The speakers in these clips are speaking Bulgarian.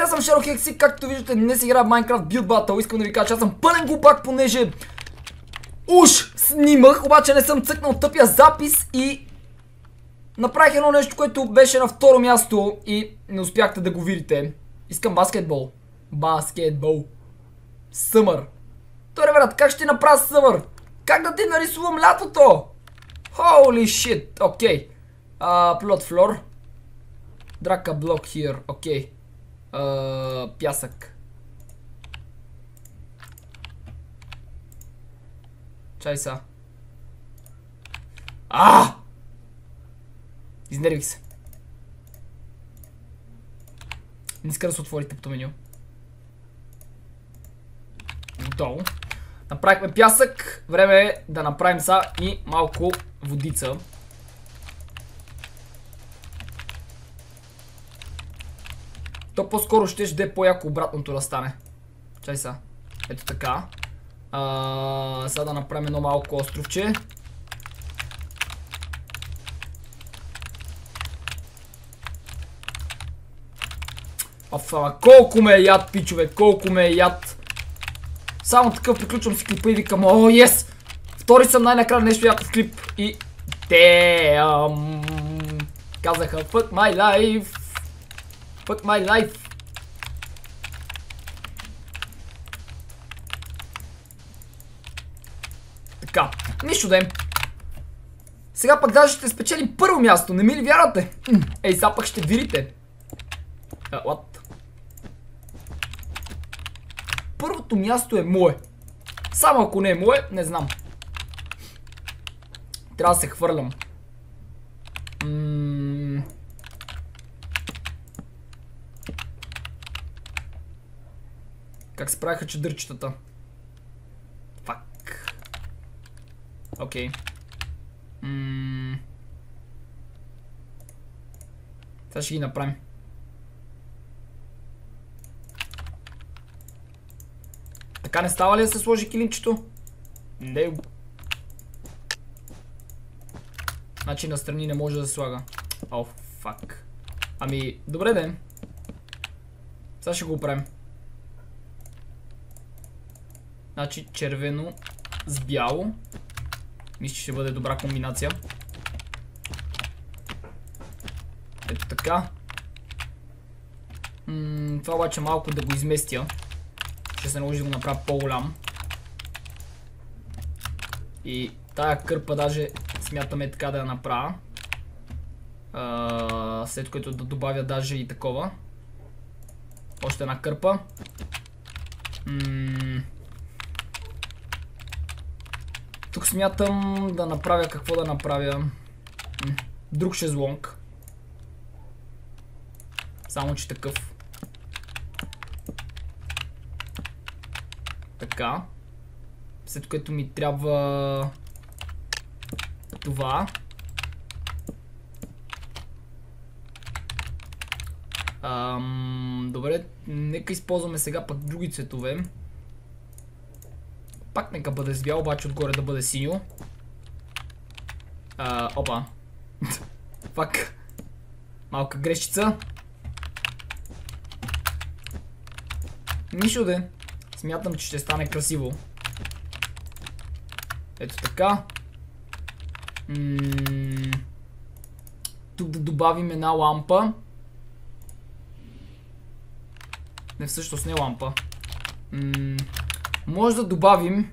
аз съм Шерлок Хекси, както виждате днес играя в Minecraft Build Battle. Искам да ви кажа, че аз съм пълен глупак, понеже уж снимах, обаче не съм цъкнал тъпия запис и направих едно нещо, което беше на второ място и не успяхте да го видите. Искам баскетбол. Баскетбол. Съмър. Добре, брат, как ще направя съмър? Как да ти нарисувам лятото? Holy shit, окей. Plot floor. Драка блок here, окей. Пясък. Чай са. Изнервих се. Не иска да се отвори тъпто меню. Готово. Направихме пясък. Време е да направим са и малко водица. То по-скоро ще е по-яко обратното да стане. Чай са. Ето така. Сега да направим едно малко островче. Колко ме е яд, пичове, колко ме е яд. Само такъв приключвам си клипа и викам, о, ес! Втори съм най-накрая нещо яко в клип и... Казаха, fuck my life. Fuck my life. Така, нищо да им. Сега пък даже ще спечелим първо място, не ми ли вярвате? Ей, сега пък ще видите. What? Първото място е мое. Само ако не е мое, не знам. Трябва да се хвърлям. Как се правиха чадърчетата? Фак. Окей. Сега ще ги направим. Така не става ли да се сложи килимчето? Не. Значи настрани не може да се слага. О, фак. Ами, добре ден. Сега ще го оправим. Значи червено с бяло. Мисля, че ще бъде добра комбинация. Ето така. Това обаче малко да го изместя. Ще се наложи да го направя по-голям. И тая кърпа даже смятаме така да я направя. След което да добавя даже и такова. Още една кърпа. Тук смятам да направя какво да направя. Друг шезлонг. Само че такъв. Така. След което ми трябва това. Добре, нека използваме сега пък други цветове. Пак нека бъде с бяло, обаче отгоре да бъде синьо. Опа. Пак. Малка грешчица. Нищо де. Смятам, че ще стане красиво. Ето така. Тук да добавим една лампа. Не, всъщност не лампа. Може да добавим...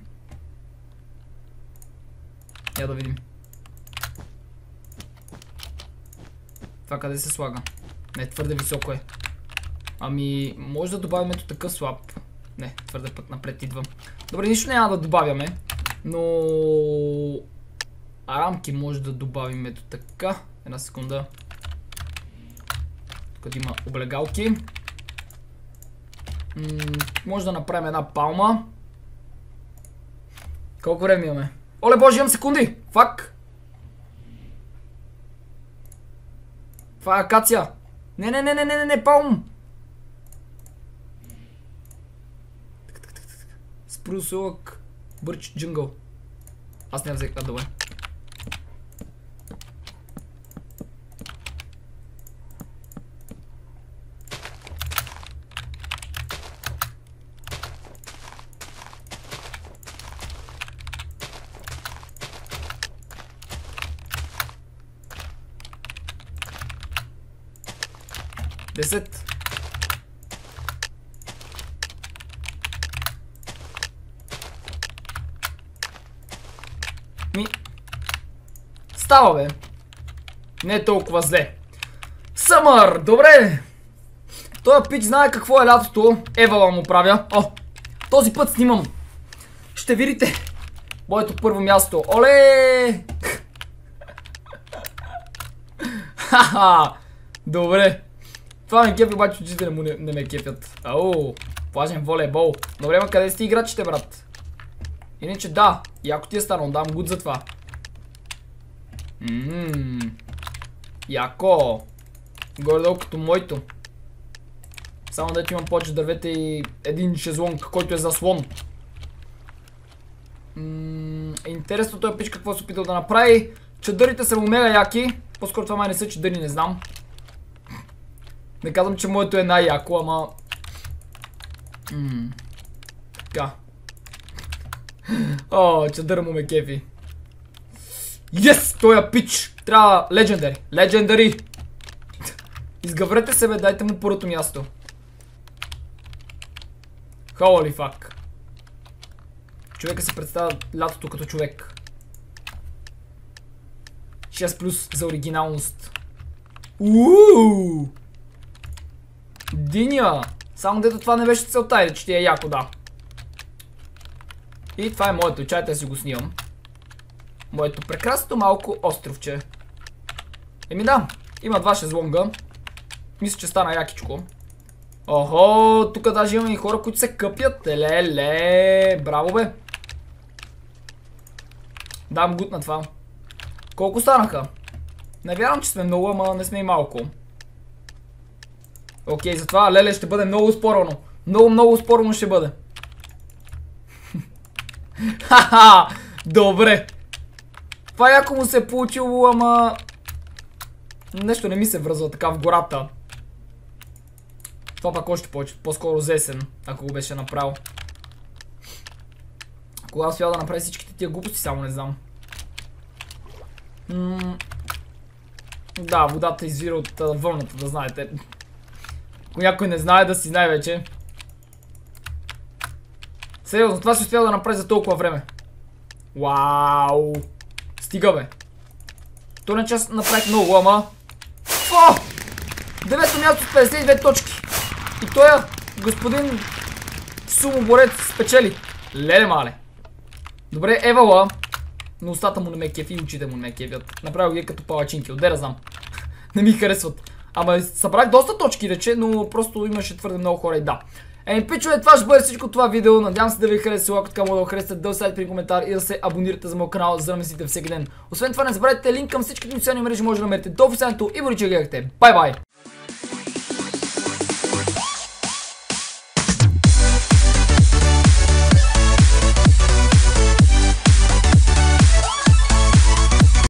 Я да видим. Това къде се слага? Не, твърде високо е. Ами, може да добавим ето такъв слаб. Не, твърде път напред идвам. Добре, нищо няма да добавяме. Но... рамки може да добавим ето така. Една секунда. Тук има облегалки. Може да направим една палма. Колко време имаме? Оле боже, имам секунди! Фак! Това е акация! Не, палм! Спрус Oak Birch Jungle. Аз не взех, добре. 10. Става, бе. Не е толкова зле. Съмър, добре. Той пич знае какво е лятото. Евала му правя. О, този път снимам. Ще видите моето първо място. Оле! Ха-ха! Добре. Това ме кефи, обаче очите не ме кефят. Ау, плажен волейбол. Добре, ма къде сте играчите, брат? Иначе да, яко ти е станал, дам гуд за това. Яко. Горе-долу като моето. Само дето имам повече дървета и един шезлонг, който е заслон. Интересно той пич какво се опитал да направи. Чадърите са му мега яки. По-скоро това май не са чадъри, не знам. Не казвам, че моето е най-яко, ама... Така. О, чадъра му ме кефи. Yes! Той е пич! Трябва легендари. Легендари! Изгъврете се, бе, дайте му първото място. Holy fuck. Човека си представя лятото като човек. 6 плюс за оригиналност. Диня! Само дето това не беше целта, или че ти е яко, да. И това е моето, чайте да си го снимам. Моето прекрасното малко островче. Еми да, има два шезлонга. Мисля, че стана якичко. Охо, тук даже имаме и хора, които се къпят. Леле, браво, бе. Дам гуд на това. Колко станаха? Не вярвам, че сме много, ама не сме и малко. Окей, затова леле ще бъде много спорно. Много спорно ще бъде. Ха-ха, добре. Това яко му се е получило, ама... нещо не ми се връзва така в гората. Това пак още повече, по-скоро зесен, ако го беше направил. Кога успял да направи всичките тия глупости, само не знам. Да, водата извира от вълната, да знаете. Ако някой не знае, да си знае вече. Сериозно, това си успял да направи за толкова време. Вау! Стига, бе. То не част направих много, ама... О! 9-то място с 52 точки. И той господин сумоборец спечели. Леле мале. Добре, евала. Но устата му не ме кефи и очите му не ме кефят. Направил ги като палачинки, отде да знам. Не ми харесват. Ама събрах доста точки, рече, но просто имаше твърде много хора и да. Еми, пичове, това ще бъде всичко това видео. Надявам се да ви хареса. Ако така мога да го харесате, да оставите при коментар и да се абонирате за моят канал, за да ме следите всеки ден. Освен това, не забравяйте, линк към всичките социални мрежи може да намерите до описанието и бъде, че гледахте. Бай-бай!